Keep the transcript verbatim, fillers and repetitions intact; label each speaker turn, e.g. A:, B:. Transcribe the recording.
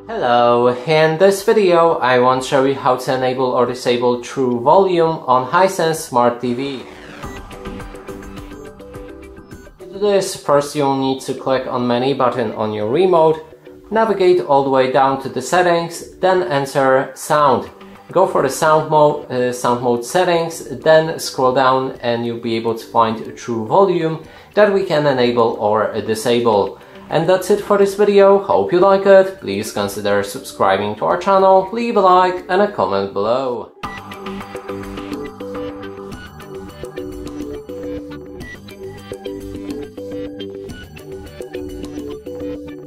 A: Hello, in this video I want to show you how to enable or disable True Volume on Hisense Smart T V. To do this, first you'll need to click on Menu button on your remote, navigate all the way down to the settings, then enter Sound. Go for the sound mode, uh, sound mode settings, then scroll down and you'll be able to find True Volume that we can enable or disable. And that's it for this video. Hope you like it. Please consider subscribing to our channel, leave a like and a comment below.